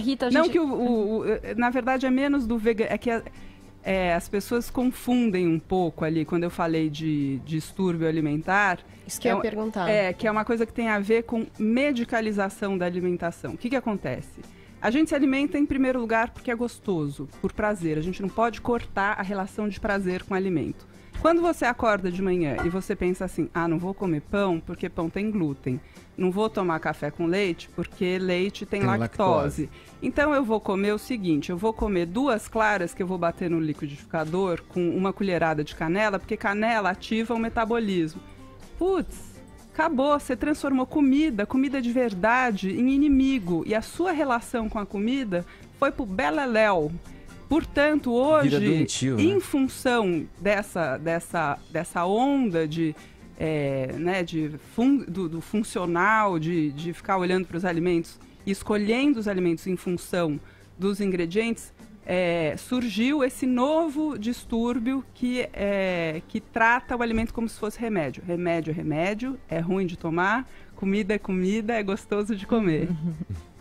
Rita, a gente... Não que na verdade é menos do vegano, é que as pessoas confundem um pouco ali, quando eu falei de distúrbio alimentar. Isso que eu ia perguntar. Que é uma coisa que tem a ver com medicalização da alimentação. O que acontece? A gente se alimenta em primeiro lugar porque é gostoso, por prazer. A gente não pode cortar a relação de prazer com o alimento. Quando você acorda de manhã e você pensa assim, não vou comer pão porque pão tem glúten. Não vou tomar café com leite porque leite tem lactose. Então eu vou comer o seguinte, eu vou comer 2 claras que eu vou bater no liquidificador com uma colherada de canela, porque canela ativa o metabolismo. Putz, acabou, você transformou comida de verdade, em inimigo. E a sua relação com a comida foi pro beleléu. Portanto, hoje, doentio, em né? função dessa onda do funcional, de ficar olhando para os alimentos e escolhendo os alimentos em função dos ingredientes, surgiu esse novo distúrbio que trata o alimento como se fosse remédio. Remédio é remédio, é ruim de tomar, comida é comida, é gostoso de comer.